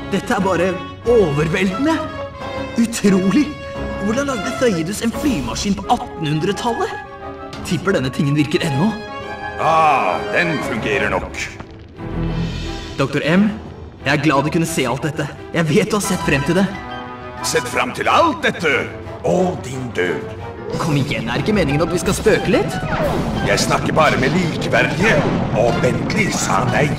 Dette bare overveldende. Utrolig. Hvordan lagde Thøyidus en flymaskin på 1800-tallet? Tipper denne tingen virker ennå. Den fungerer nok. Dr. M, jeg er glad du kunne se alt dette. Jeg vet du har sett frem til det. Sett frem til alt dette, og din død. Kom igjen, er ikke meningen at vi skal spøke litt? Jeg snakker bare med likeverdige, og Bentley sa nei.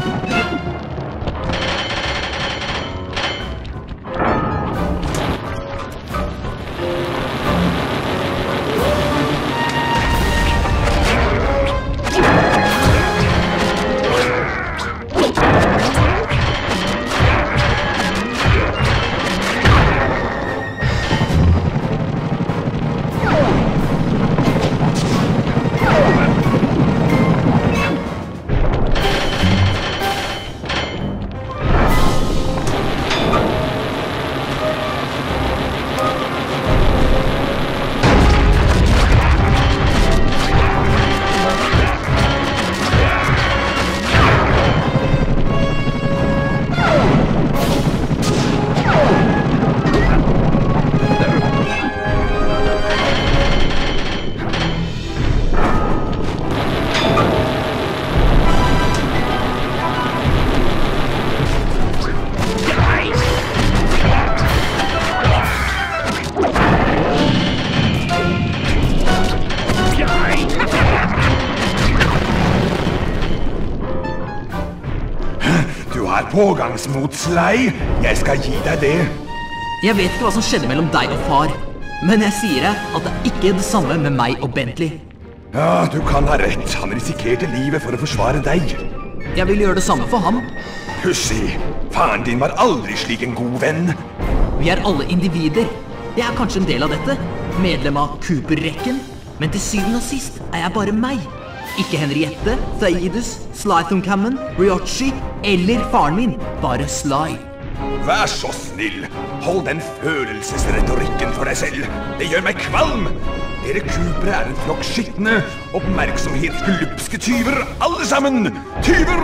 Pågangsmot, Sly. Jeg skal gi deg det. Jeg vet ikke hva som skjedde mellom deg og far, men jeg sier deg at det er ikke det samme med meg og Bentley. Ja, du kan ha rett. Han risikerte livet for å forsvare deg. Jeg vil gjøre det samme for ham. Husk, faren din var aldri slik en god venn. Vi er alle individer. Jeg er kanskje en del av dette, medlem av Cooper-rekken, men til syvende og sist er jeg bare meg. Ikke Henriette, Thøyidus, Sly Thuncammon, Ryochi eller faren min, bare Sly. Vær så snill, hold den følelsesretorikken for deg selv. Det gjør meg kvalm. Dere Coopere er en flokk skittende, oppmerksomhetsglupske tyver, alle sammen! Tyver!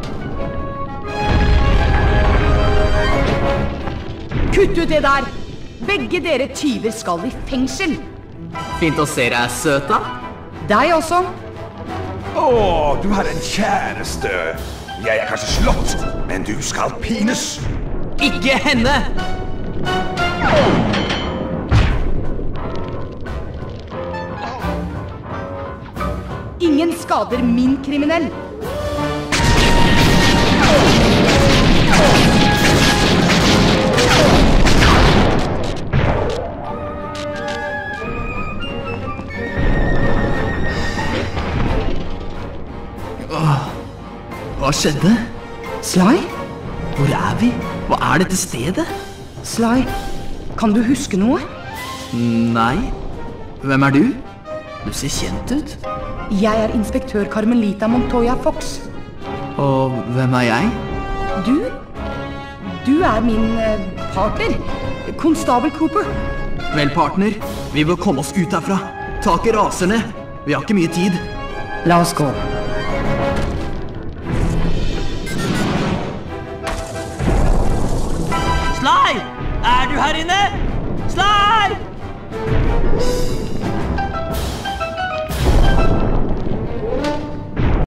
Kutt ut det der! Begge dere tyver skal i fengsel. Fint å se deg, søta. Deg også. Du har en kjæreste. Jeg er kanskje slått, men du skal pines. Ikke henne! Ingen skader min kriminell. Hva skjedde? Sly? Hvor er vi? Hva er dette stedet? Sly, kan du huske noe? Nei. Hvem er du? Du ser kjent ut. Jeg er inspektør Carmelita Montoya Fox. Og hvem er jeg? Du er min partner, konstabel Cooper. Vel, partner, vi bør komme oss ut herfra. Taket raser ned. Vi har ikke mye tid. La oss gå. Sly! Er du her inne? Sly!